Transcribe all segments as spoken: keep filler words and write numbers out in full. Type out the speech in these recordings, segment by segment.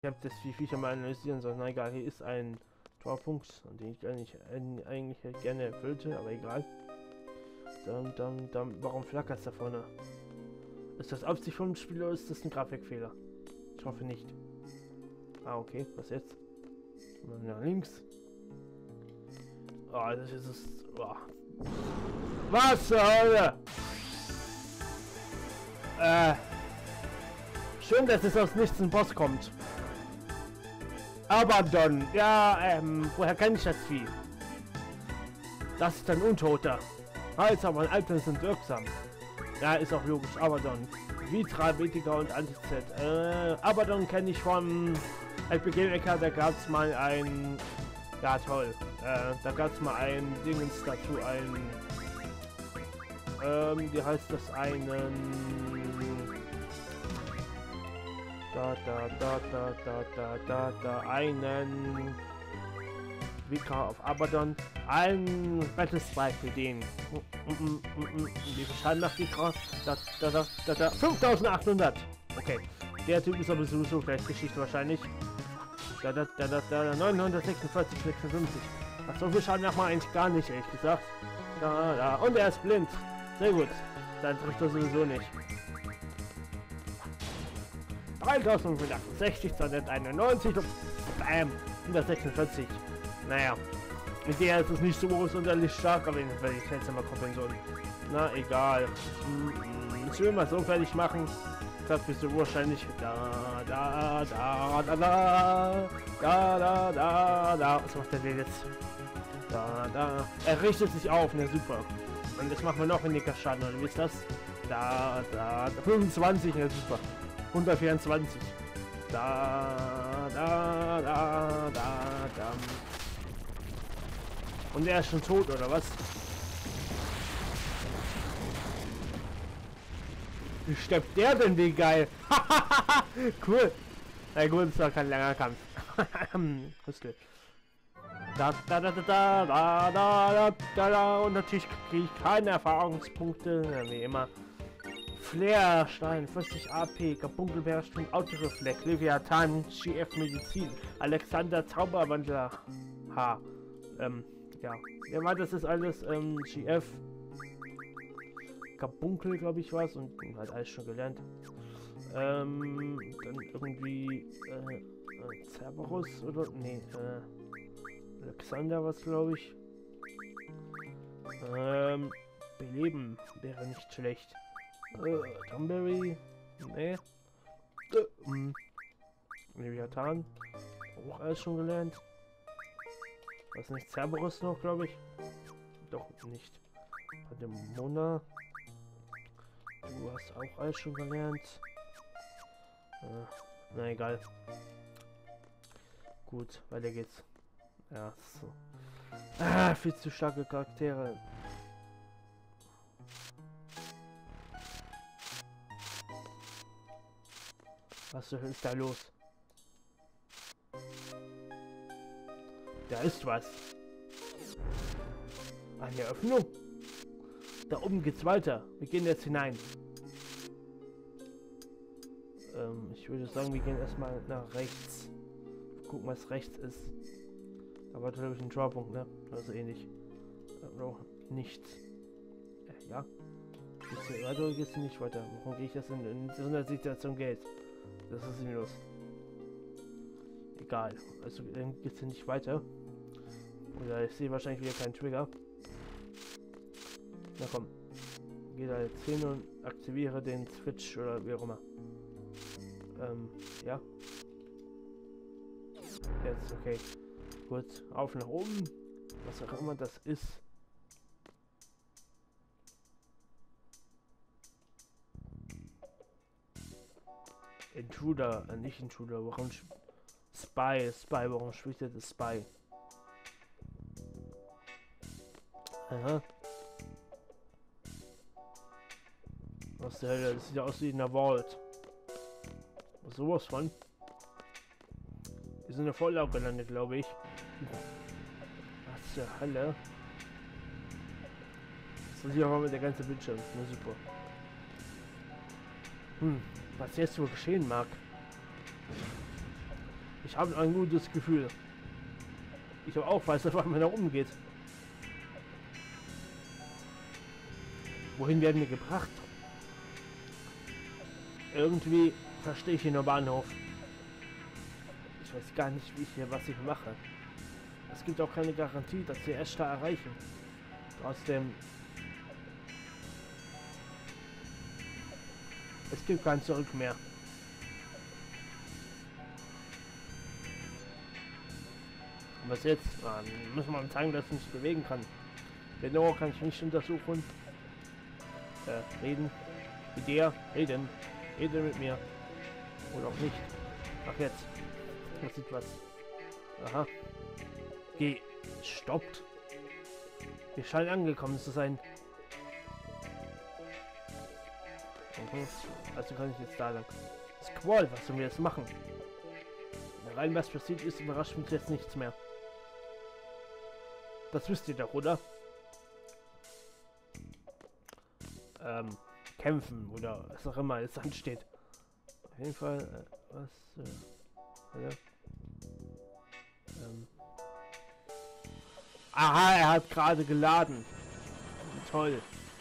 Ich habe das die Viecher mal analysieren sollen. Na egal, hier ist ein Torpunkt, den ich eigentlich, eigentlich gerne erfüllte, aber egal. Dann, dann, dann, warum flackert es da vorne? Ist das Absicht vom Spiel oder ist das ein Grafikfehler? Ich hoffe nicht. Ah, okay, was jetzt? Nach links. Oh, das ist es. Oh. Was zur Hölle? Äh. Schön, dass es aus nichts ein Boss kommt. Abaddon. Ja, ähm, woher kenne ich das Vieh? Das ist ein Untoter. Heiß, aber Alten sind wirksam. Ja, ist auch logisch. Abaddon. Vitra, Betika und Antizet. Äh, Abaddon kenne ich vom R P G-Ecker, da gab es mal ein... Ja, toll. Äh, da gab es mal ein Dingens dazu, ein... Ähm, wie heißt das? Einen... Da, da, da, da, da, da, da, da, einen... Vika auf Abaddon. Ein Battle-Strike für den. Wie viel Schaden macht die Kraft? Da, da, da, da, da. fünftausendachthundert. Okay. Der Typ ist aber sowieso gleich Geschichte wahrscheinlich. Da, da, da, da, da, neunhundertsechsundvierzig, sechsundfünfzig. Ach, so viel Schaden macht man eigentlich gar nicht, ehrlich gesagt. Da, da. Und er ist blind. Sehr gut. Dann trifft er sowieso nicht. dreitausendfünfhundertachtundsechzig, zweihunderteinundneunzig. Bam. hundertsechsundvierzig. Naja. Mit der ist es nicht so sonderlich stark, aber ich jetzt mal kompensieren. Na, egal. Ich will mal so fertig machen. Das bist du wahrscheinlich. Da, da, da, da, da, da, da, da, da. Was macht der denn jetzt? Da, da. Er richtet sich auf, ne, super. Und das machen wir noch weniger Schaden, oder wie ist das? Da, da, da. fünfundzwanzig, ne, super. hundertvierundzwanzig. Da, da, da, da, da. Und er ist schon tot, oder was? Wie stirbt der denn, wie geil? Cool. Na gut, es war kein langer Kampf. Rüstel. Da, da, da, da, da, da, da, da, da. Und natürlich kriege ich keine Erfahrungspunkte, ja, wie immer. Flairstein, vierzig A P, Kabunkelbärsturm, Autoreflex, Leviathan, G F Medizin, Alexander Zauberwandler. H. Ähm, ja. Ja, mal, das ist alles, ähm, G F. Kabunkel, glaube ich, was und halt alles schon gelernt. Ähm, dann irgendwie, äh, äh Cerberus oder, nee, äh, Alexander was, glaube ich. Ähm, Beleben wäre nicht schlecht. Äh, Tomberry, nee. Äh, hm. Leviathan, auch alles schon gelernt. Was nicht, Cerberus noch, glaube ich. Doch nicht. Hatte Mona. Du hast auch alles schon gelernt. Äh, na egal. Gut, weiter geht's. Ja, so. Ah, viel zu starke Charaktere. Was ist da los? Da ist was. Eine Öffnung. Da oben geht's weiter. Wir gehen jetzt hinein. Ähm, ich würde sagen, wir gehen erstmal nach rechts. Gucken, was rechts ist. Da war glaube ich ein Torpunkt, ne? Also ähnlich. Äh, noch nichts. Äh, ja. Gehst du weiter oder gehst du nicht weiter? Warum gehe ich das in, in so einer Situation geht? Das ist sinnlos. Egal. Also dann geht's hier nicht weiter. Oder ich sehe wahrscheinlich wieder keinen Trigger. Na komm. Geh da jetzt hin und aktiviere den Switch oder wie auch immer. Ähm, ja. Jetzt, okay. Gut, auf nach oben. Was auch immer das ist. Intruder, äh, nicht Intruder, warum Spy, Spy, warum spricht er das Spy? Aha. Was der Hölle, das sieht ja aus wie in der Vault. Was sowas von? Wir sind in der Volllauf gelandet, glaube ich. Was zur Hölle? Das ist hier aber mit der ganze Bildschirm. Na super. Hm, was jetzt wohl geschehen mag. Ich habe ein gutes Gefühl. Ich habe auch weiß, was mir da umgeht. Wohin werden wir gebracht? Irgendwie verstehe ich hier nur Bahnhof. Ich weiß gar nicht, wie ich hier was ich mache. Es gibt auch keine Garantie, dass wir Ashtar erreichen. Trotzdem. Es gibt kein Zurück mehr. Und was jetzt? Ah, müssen wir ihm zeigen, dass er sich bewegen kann. Genau, kann ich nicht untersuchen. Äh, reden. Mit dir. Reden. Reden mit mir. Oder auch nicht. Ach jetzt. Das sieht was. Aha. Geh. Stoppt. Wir scheinen angekommen zu sein. Mhm. Also kann ich jetzt da lang. Squall, was sollen wir jetzt machen? Rein was passiert ist, überrascht mich jetzt nichts mehr. Das wisst ihr doch, oder? Ähm, kämpfen oder was auch immer es ansteht. Auf jeden Fall, äh, was, äh, ja. ähm. Aha, er hat gerade geladen. Toll.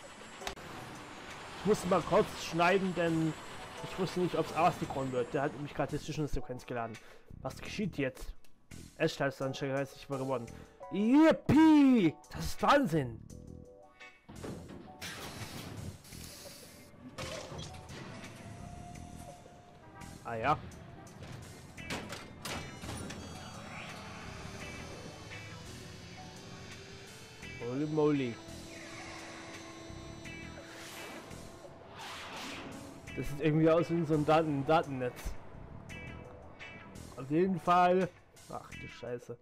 Ich musste mal kurz schneiden, denn ich wusste nicht, ob es Astikron wird. Der hat nämlich gerade die Zwischensequenz geladen. Was geschieht jetzt? Ashtar ist dann schon sichtbar geworden. Yippie! Das ist Wahnsinn! Ah ja. Holy moly. Das sieht irgendwie aus wie so ein Daten Datennetz. Auf jeden Fall. Ach du Scheiße.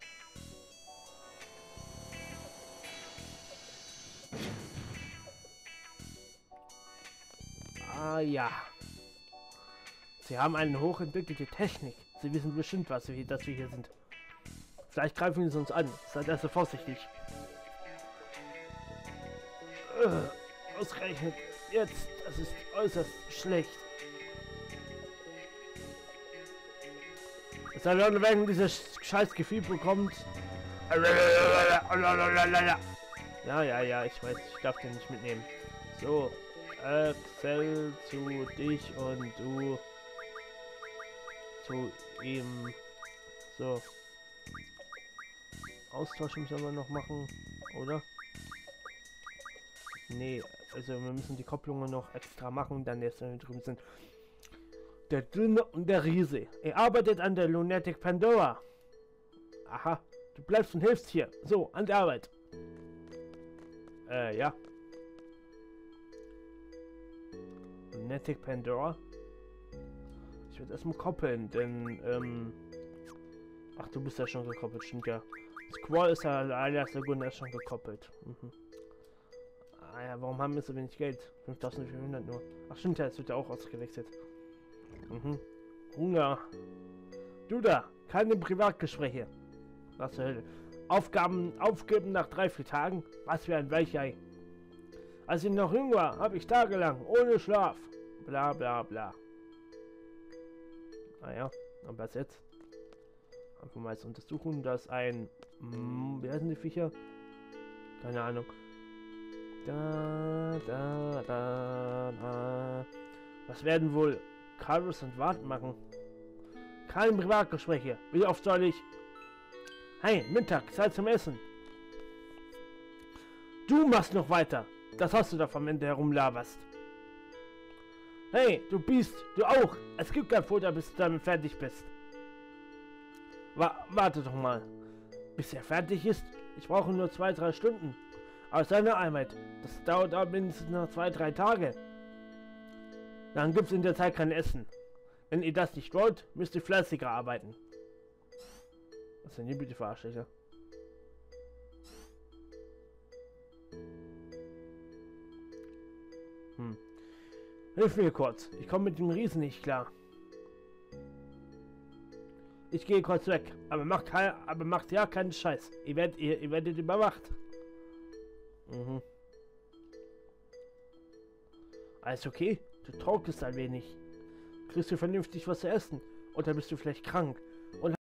Ah ja. Sie haben eine hochentwickelte Technik. Sie wissen bestimmt, was wir, dass wir hier sind. Vielleicht greifen sie uns an. Seid also vorsichtig. Äh, ausgerechnet jetzt. Das ist äußerst schlecht. Es sei denn, wenn dieses scheiß Gefühl bekommt. Ja, ja, ja, ich weiß, ich darf den nicht mitnehmen. So, Axel zu dich und du zu ihm. So. Austauschen müssen wir noch machen, oder? Nee, also wir müssen die Kopplungen noch extra machen, dann jetzt wenn wir drüben sind. Der Dünne und der Riese. Er arbeitet an der Lunatic Pandora. Aha, du bleibst und hilfst hier. So, an der Arbeit. Äh, ja. Lunatic Pandora. Ich werde erstmal koppeln, denn, ähm... Ach, du bist ja schon gekoppelt, stimmt ja. Squall ist ja alias Laguna ist schon gekoppelt. Mhm. Ah ja, warum haben wir so wenig Geld? fünftausendvierhundert nur. Ach stimmt ja, jetzt wird ja auch ausgewechselt. Mhm. Hunger. Du da, keine Privatgespräche. Was zur Hölle. Aufgaben aufgeben nach drei, vier Tagen? Was für ein Weichei. Als ich noch jung war, habe ich tagelang ohne Schlaf. Bla bla bla. Naja, und was jetzt? Einfach mal jetzt untersuchen, dass ein... Mh, wie heißen die Viecher? Keine Ahnung. Da, da, da, da. Was werden wohl Carlos und Wart machen? Kein Privatgespräch hier. Wie oft soll ich... Hey, Mittag, Zeit zum Essen. Du machst noch weiter. Das hast du davon, wenn du herumlaberst. Hey, du bist, du auch. Es gibt kein Futter, bis du damit fertig bist. Wa warte doch mal. Bis er fertig ist? Ich brauche nur zwei, drei Stunden. Aus seiner Arbeit. Das dauert auch mindestens noch zwei, drei Tage. Dann gibt es in der Zeit kein Essen. Wenn ihr das nicht wollt, müsst ihr fleißiger arbeiten. Was sind die bitte für Arschlöcher? Hm. Hilf mir kurz. Ich komme mit dem Riesen nicht klar. Ich gehe kurz weg. Aber macht, kein, aber macht ja keinen Scheiß. Ihr werdet, ihr, ihr werdet überwacht. Mhm. Alles okay? Du torkelst ein wenig. Kriegst du vernünftig was zu essen? Oder bist du vielleicht krank?